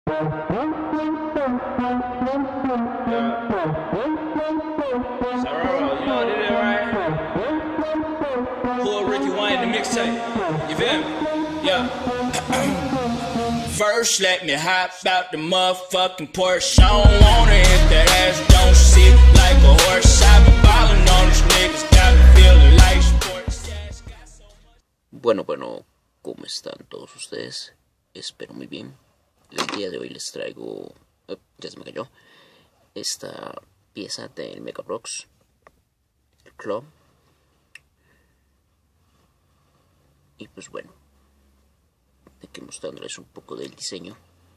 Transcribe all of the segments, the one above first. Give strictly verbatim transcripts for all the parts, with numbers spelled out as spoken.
Sororo, you know what it is, right? Pull Ricky Wayne the mixtape. You feel me? Yeah. First, let me hop out the motherfucking Porsche. I don't wanna hit that ass, don't sit like a horse. I've been ballin' on these niggas, got me feeling like sports. Bueno, bueno, ¿cómo están todos ustedes? Espero muy bien. El día de hoy les traigo, oh, ya se me cayó, esta pieza del Mega Bloks, el Club. Y pues bueno, aquí mostrándoles un poco del diseño.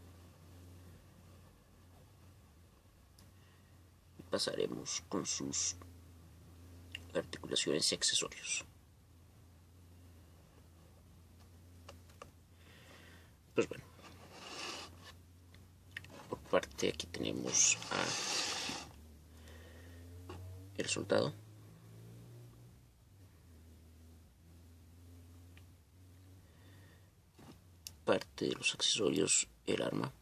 Y pasaremos con sus articulaciones y accesorios. Pues bueno, por parte aquí tenemos a el soldado, parte de los accesorios, el arma,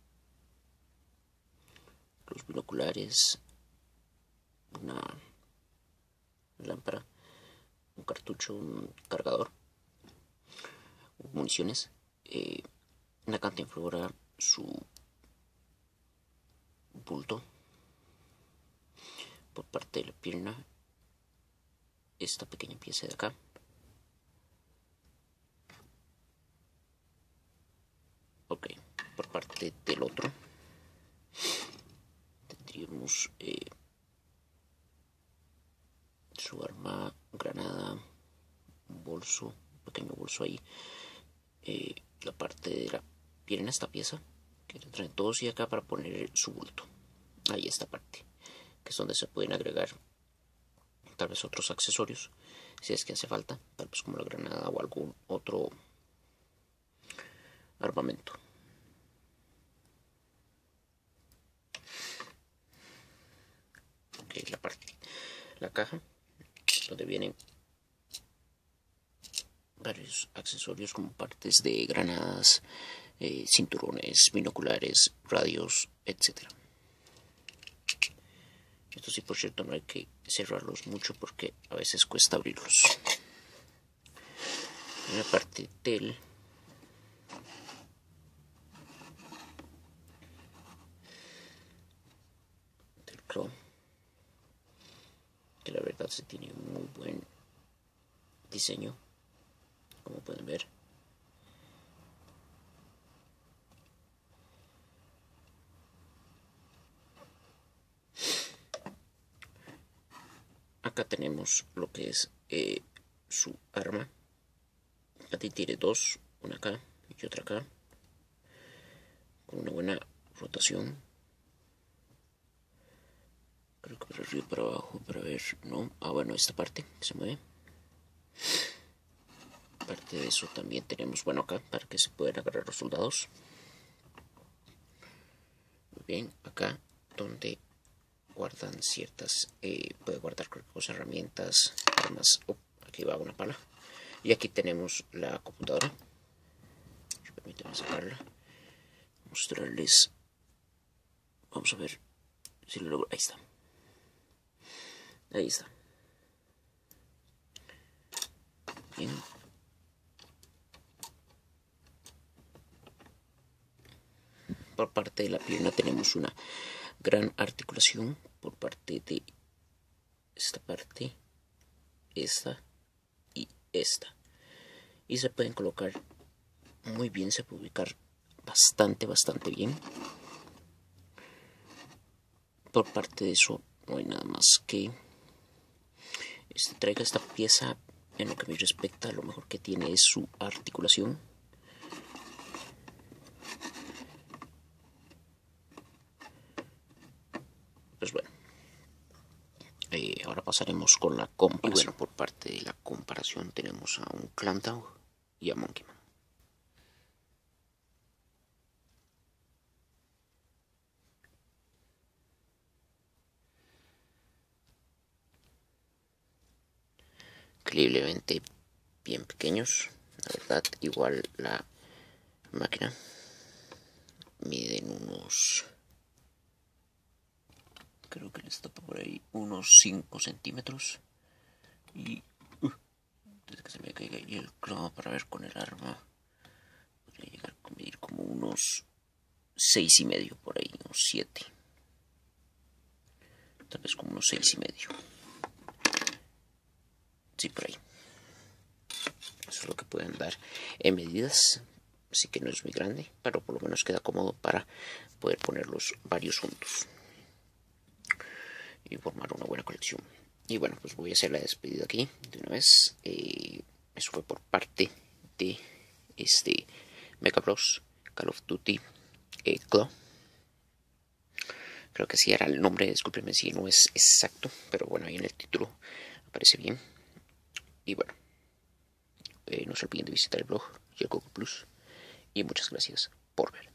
los binoculares, una lámpara, un cartucho, un cargador, municiones, eh, una cantinflora, su bulto. Por parte de la pierna, esta pequeña pieza de acá, ok. Por parte del otro tendríamos eh, su arma, granada, un bolso, un pequeño bolso ahí, eh, la parte de la pierna, esta pieza que lo traen todos, y acá para poner su bulto, ahí esta parte, que es donde se pueden agregar tal vez otros accesorios si es que hace falta, tal vez como la granada o algún otro armamento. Okay, la parte, la caja, donde vienen varios accesorios como partes de granadas, eh, cinturones, binoculares, radios, etcétera. Esto sí, por cierto, no hay que cerrarlos mucho porque a veces cuesta abrirlos. En la parte del del Chrome, que la verdad se tiene un muy buen diseño, como pueden ver. Acá tenemos lo que es eh, su arma. Aquí tiene dos, una acá y otra acá, con una buena rotación. Creo que para arriba y para abajo, para ver, no, ah bueno, esta parte que se mueve. Aparte de eso también tenemos, bueno, acá para que se puedan agarrar los soldados. Muy bien, acá donde guardan ciertas, eh, puede guardar cualquier cosa, herramientas, armas. Oh, aquí va una pala. Y aquí tenemos la computadora. Permítanme sacarla, mostrarles. Vamos a ver si lo logro. Ahí está. Ahí está. Bien. Por parte de la pierna tenemos una gran articulación por parte de esta parte, esta y esta, y se pueden colocar muy bien, se puede ubicar bastante bastante bien. Por parte de eso no hay nada más que este, traiga esta pieza. En lo que me respecta, lo mejor que tiene es su articulación. Pues bueno, eh, ahora pasaremos con la comparación. Y bueno, por parte de la comparación tenemos a un Clantow y a Monkeyman. Increíblemente bien pequeños, la verdad. Igual la máquina miden unos cinco centímetros. Y uh, desde que se me caiga ahí el clavo para ver con el arma, podría llegar a medir como unos seis y medio por ahí, unos siete. Tal vez como unos seis y medio. Sí, por ahí. Eso es lo que pueden dar en medidas. Así que no es muy grande, pero por lo menos queda cómodo para poder ponerlos varios juntos y formar una buena colección. Y bueno, pues voy a hacer la despedida aquí de una vez. Eh, eso fue por parte de este Mecha Bros Call of Duty eh, Claw. Creo que sí era el nombre, discúlpenme si no es exacto, pero bueno, ahí en el título aparece bien. Y bueno, eh, no se olviden de visitar el blog y el Google Plus. Y muchas gracias por ver.